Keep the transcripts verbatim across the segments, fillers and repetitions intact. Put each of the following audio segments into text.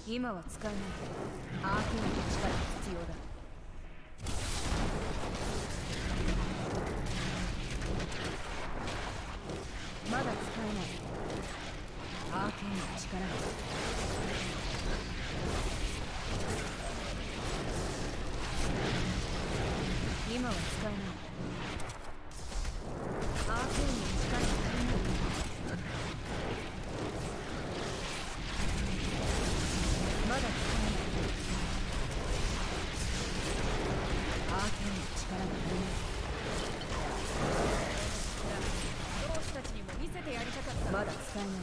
今は使えない。アーケーンの力が必要だ。まだ使えない。アーケーンの力が。今は使えない。アーケーンの力が足りない。まだ使えない。アーケーンの力が足りない。同志たちにも見せてやりたかった。まだ使えない。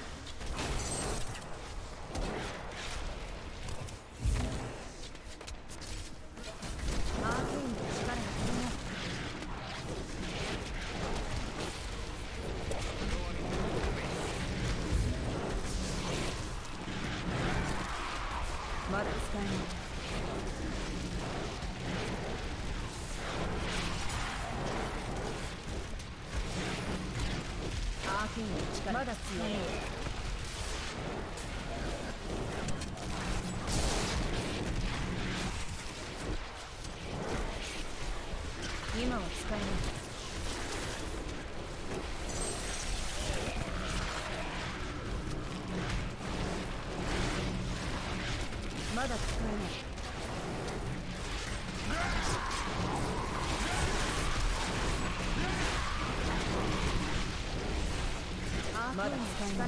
アーケーンの力が足りない。まだ使えない。アーケーンの力まだ強い。今は使えない。まだ使えない。まだ使えない。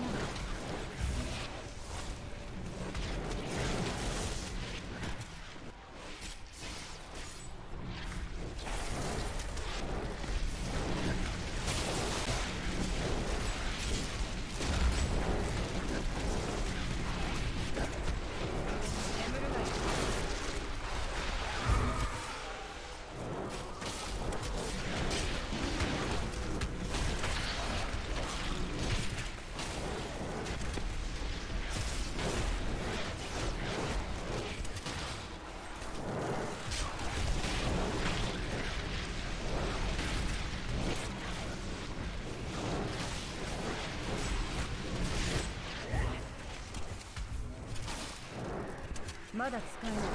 まだ使えない。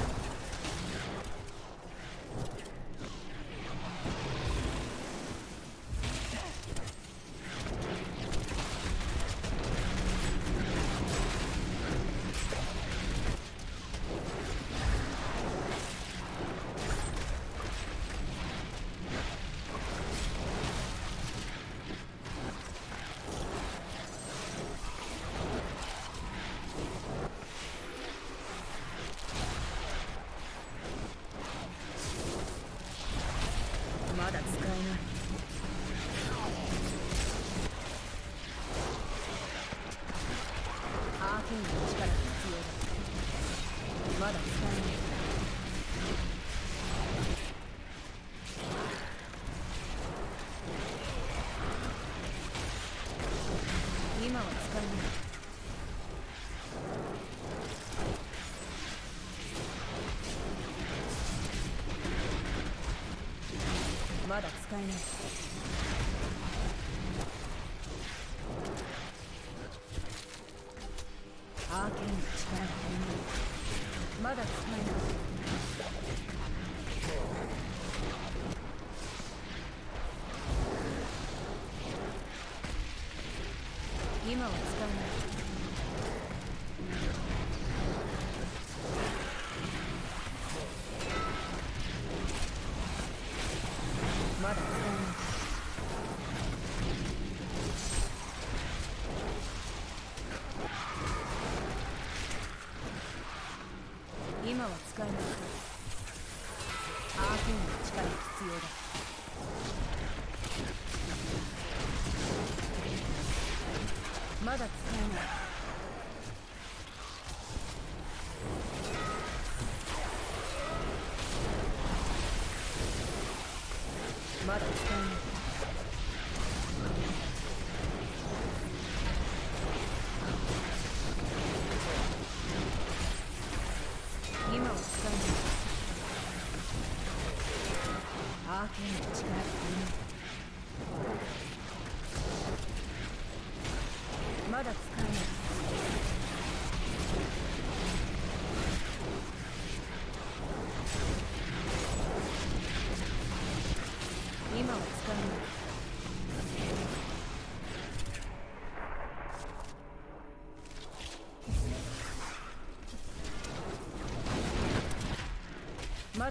まだ使えない。アーケーンの力が必要だ。まだ使えない。今は使えない。まだ使えない。アーケーンの力が足りない。まだ使えない。今は使えない。まだ使えない。今は使えない。アーケーンの力が必要だ。まだ使えない。まだ使えない。今は使えない。アーケーンの力が足りない。まだ使えない。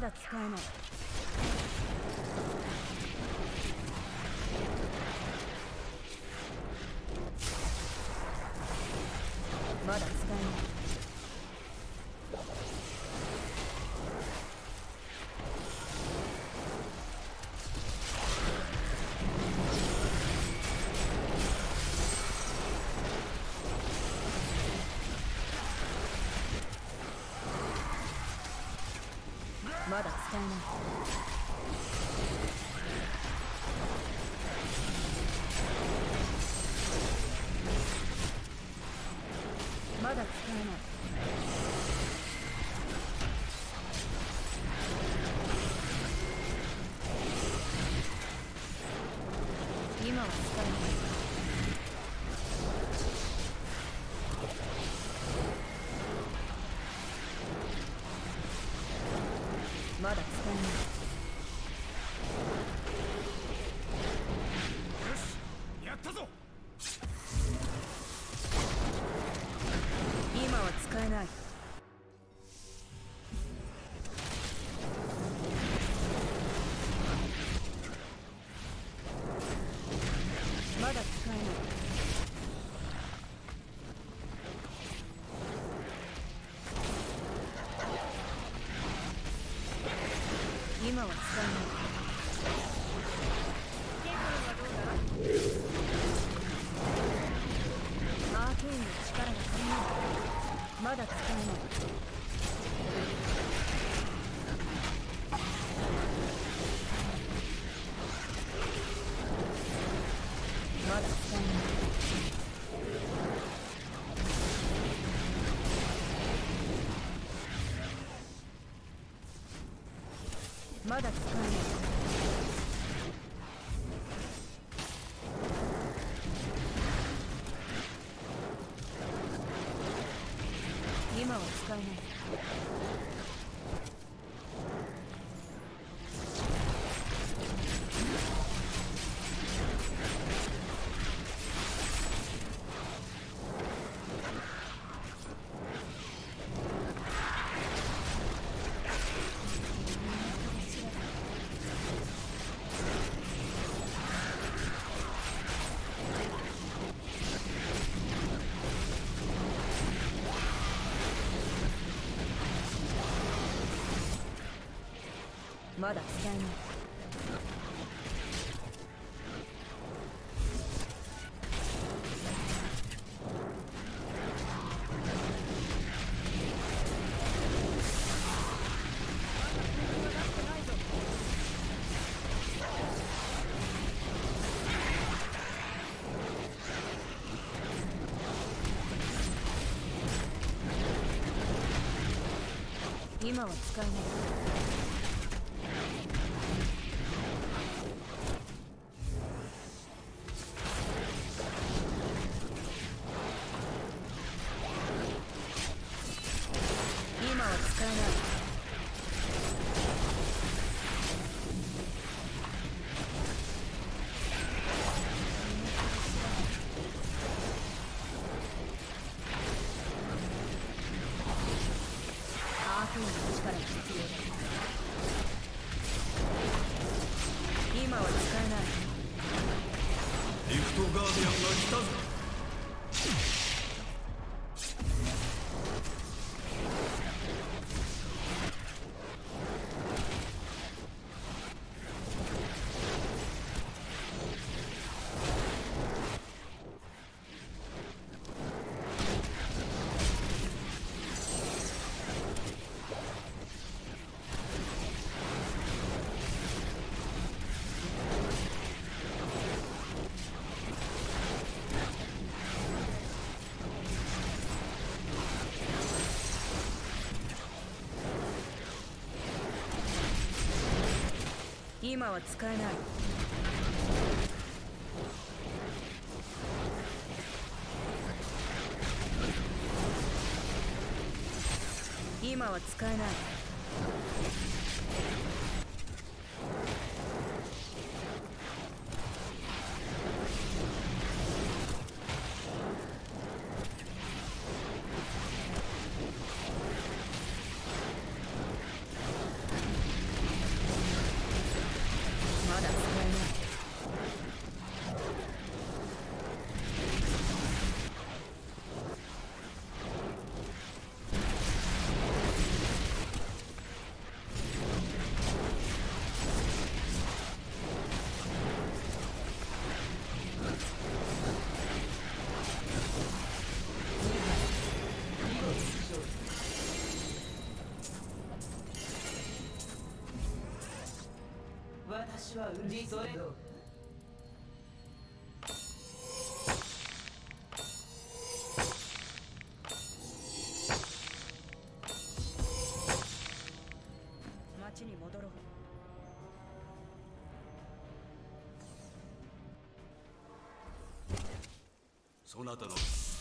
だ使えない。まだ使えない。まだ使えない。まだ使えない。今は使えない。まだ使えない。 よし、やったぞ。 今は使えない。まだ使えない。今は使えない。ケイトルはどうだ？アーケインの力が足りない。まだ使えない。まだ使えない。まだ使えない。今は使えない。まだ使えない。今は使えない。今は使えない。アーケインの力が必要だ。今は使えない。 リフトガーディアンが来たぞ。 今は使えない。今は使えない。 私はうるそれどう町に戻ろう。 そなたの